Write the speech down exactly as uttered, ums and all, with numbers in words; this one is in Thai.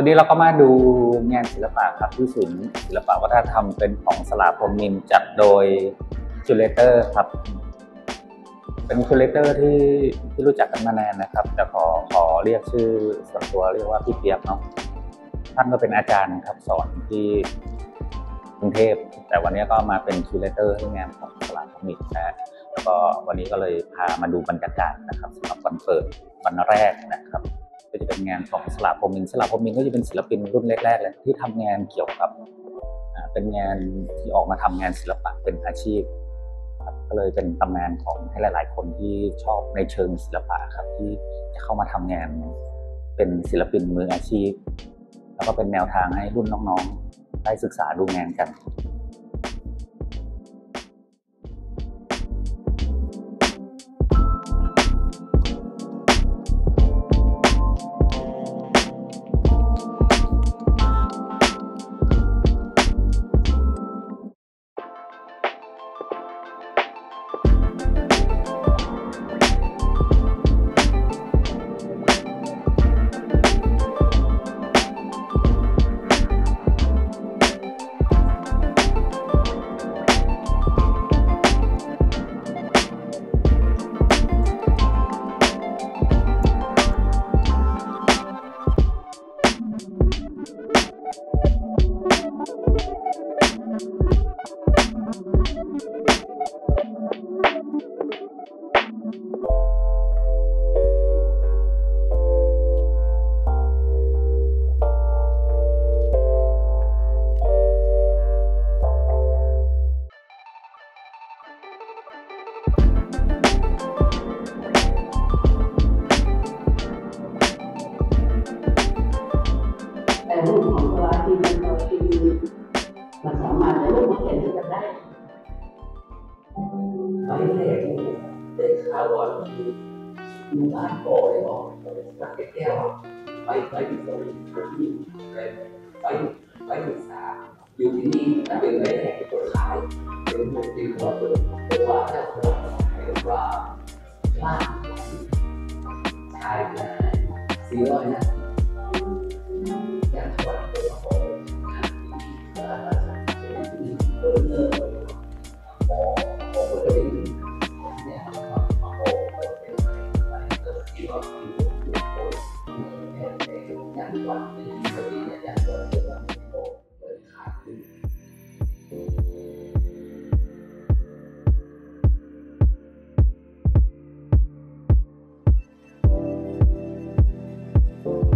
นี้เราก็มาดูงานศิลปะครับที่ศูนย์ศิลปะวัฒนธรรมเป็นของสลาพรหมินทร์จัดโดยคิวเรเตอร์ครับเป็นคิวเรเตอร์ที่ที่รู้จักกันมานานนะครับแต่ขอขอเรียกชื่อส่วนตัวเรียกว่าพี่เปียกเนาะท่านก็เป็นอาจารย์ครับสอนที่กรุงเทพแต่วันนี้ก็มาเป็นคิวเรเตอร์ให้งานของสลาพรหมินทร์นะแล้วก็วันนี้ก็เลยพามาดูบรรยากาศนะครับสำหรับวันเปิดวันแรกนะครับก็จะเป็นงานของสลาพรหมินทร์สลาพรหมินทร์ก็จะเป็นศิลปินรุ่นแรกๆเลยที่ทำงานเกี่ยวกับเป็นงานที่ออกมาทำงานศิลปะเป็นอาชีพก็เลยเป็นตำนานของให้หลายๆคนที่ชอบในเชิงศิลปะครับที่จะเข้ามาทำงานเป็นศิลปินมืออาชีพแล้วก็เป็นแนวทางให้รุ่นน้องๆได้ศึกษาดูงานกันแต่รูปของตัวที่มันตัวที่มันสามารถจะรูปมาเขียนกันได้ไม่ได้ได้ข่าวว่ามีบ้านก่อเลยบอกสักแก้วไปไปที่ตรงนี้ไปไปไปศึกษาอยู่ที่นี่แต่เป็นอะไรแหล่งตัวขายเป็นพวกที่เขาเป็นตัวว่าเจ้าของหรือว่าบ้านชายสี่ร้อยนะอย่างวันตัวของเออเออพอพอจะเป็นเนี่ยพอเป็นอะไรก็ที่ว่าที่ตัวคนอย่างวันนี้ก็มีอย่างตัวเรื่องโตเปิดขายขึ้น